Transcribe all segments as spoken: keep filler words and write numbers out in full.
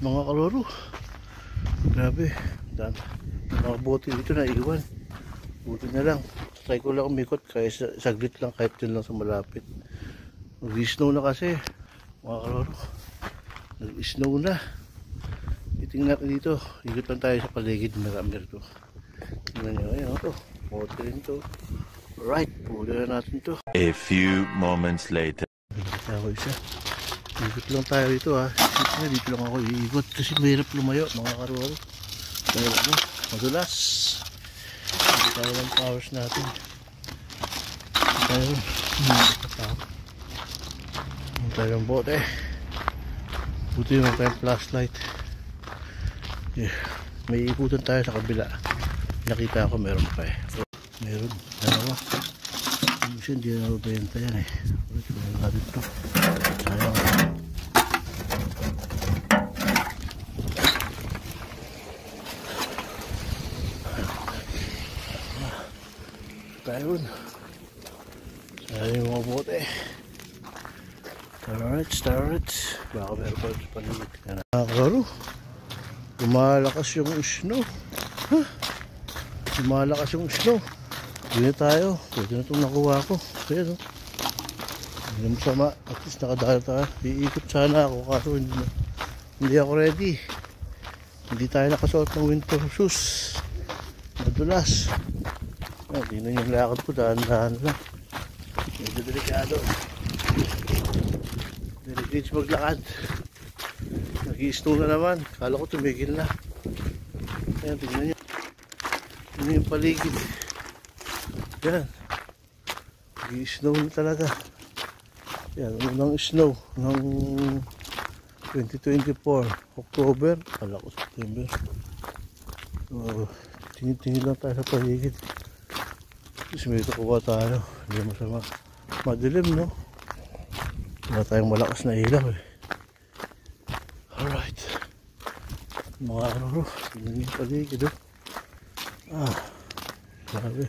mga kaloro. Grabe, dan mga bote dito na iwan. Buti na lang, try ko lang umikot kaya saglit lang, kahit yun lang sa malapit. Nag-snow na kasi mga kaloro, nag-snow na. Itingnan natin dito, ikot lang tayo sa paligid. Marami ito, tingnan nyo, ayun ito, bote rin ito. Right, puli na natin ito. A few moments later. Ako isa, ikot lang tayo dito ha. Dito, dito lang ako iikot kasi mahirap lumayo mga kaloro. Dahil ano, madulas. Hindi tayo ng powers natin. Hindi tayo hindi tayo ng bote. Buti yung tayong flashlight. Yeah. May ikutan tayo sa kabila. Nakita ko meron pa eh. Meron, dalawa. Minsan hindi na mabenta yan eh. Ulit ko na natin ito. Sayang. Tayo. Sayang yung mga bote. Alright, start. Baka meron pa ito palimit. Nakakaro. Lumalakas yung snow. Huh? Lumalakas yung snow. Hindi na tayo. Pwede na itong nakuha ko. Kaya no. Hindi mo sama. At least nakadala tayo. Iikot sana ako. Kaso hindi, na, hindi ako ready. Hindi tayo nakasuot ng winter shoes. Madulas. Ah, tingnan yung lakad ko. Dahan-dahan lang. Medyo delikado. Delikado maglakad. Nag-i-snow na naman. Kala ko tumigil na. Ayan, tingnan nyo. Tingnan yung paligid. Yan. Nag-i-snow na talaga. Yan, unang snow ng twenty twenty-four October. Kala ko September. So, tingin-tingin lang tayo sa paligid. Tapos may kukuha tayo. Hindi masama. Madilim, no? Wala tayong malakas na ilaw eh. Alright. Mga ano, tingnan yung paligid, oh. Ah, grabe.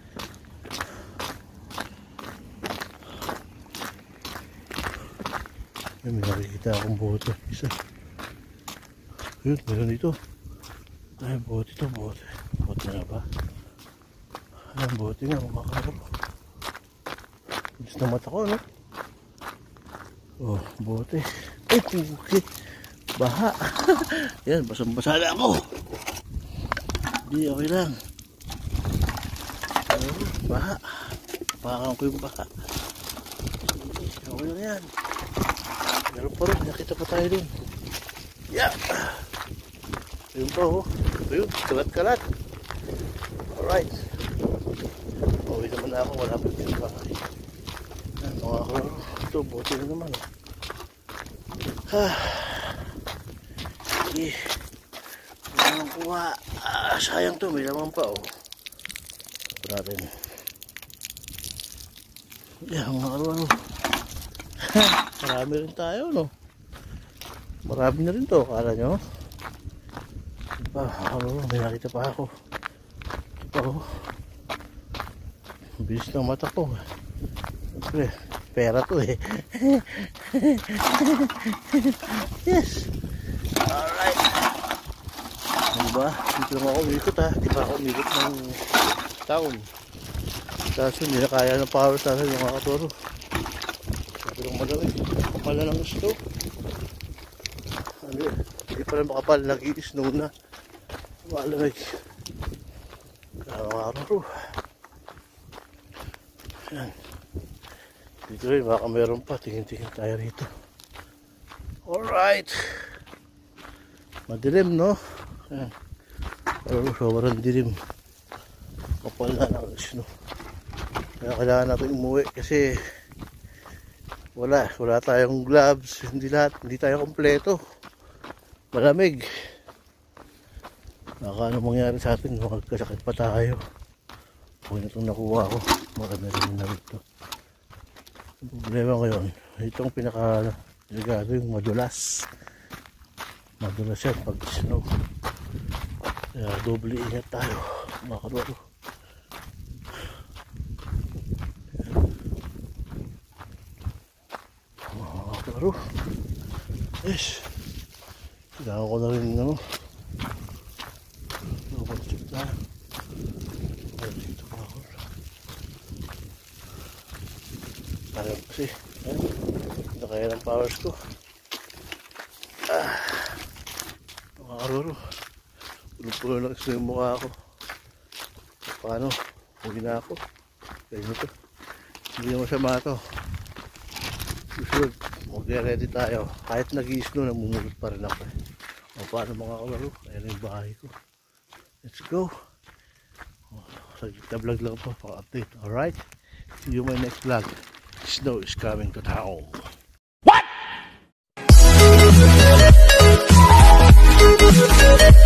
Ay, may nakikita akong bote. Isa. Yun, meron dito. Ay, bote ito, bote. Bote na ba? Ay, bote nga, mga kalaro. Gusto na mata ko, no? Oh, bote. Ay, puki. Baha. Yan, basang-basa na ako. Hindi, okay lang. Oh, baha. Pakan ko yung baha. Okay lang yan. Meron pa rin, nakita pa tayo dun. Yeah. Ayun pa, oh. Ayun, kalat-kalat. Alright. Uwi naman na ako, wala pa yung bahay. Yan, mga kalaro. Ito, bote na naman, oh. Ha. Okay. Wala nang kuha. Ah, sayang to, may laman pa, oh. Ito natin. Yan, mga kalaro. Marami rin tayo, no? Marami na rin to, akala nyo? Diba, ako, may nakita pa ako. Ito, oh. Bilis ng mata ko. Siyempre, pera to eh. Yes. Alright. Diba, dito lang ako umikot ha. Di pa ako umikot ng town. Kaso hindi na kaya ng power sa akin yung mga katoro. Sabi lang madami, kapal na ng snow. Ano yun, hindi pa rin makapal, nag-i-snow na. Malamig. Karo-karo. Yan. Dito rin, baka meron pa. Tingin-tingin tayo rito. Alright. Madilim, no? Yan. Pero sobrang dilim. Kapal na ng snow. Kaya kailangan natin umuwi kasi wala, wala tayong gloves, hindi lahat, hindi tayo kompleto. Malamig. Baka ano mangyari sa atin, magkasakit pa tayo. Huwag na itong nakuha ko. Marami rin na ito. Ang problema ngayon, itong pinaka delikado yung madulas. Madulas yan pag snow. Kaya doble ingat tayo, mga kalaro. Mga kalaro. Yes. Kailangan ko na rin ano. Napapatsip na. Dito pa ako. Parang kasi. Ayan. Ito kaya ng powers ko. Ah. Mga karuro. Pulo-pulo lang isa yung mukha ko. Paano? Huwag na ako. Kaya nito. Hindi naman siya mato. Susunod. Mag-ready tayo. Kahit nag-i-snow, namumulot pa rin ako. O paano mga kalaro? Ayan yung bahay ko. Let's go. Sagita vlog lang po. Paka-update. Alright? See you in my next vlog. Snow is coming to town. What?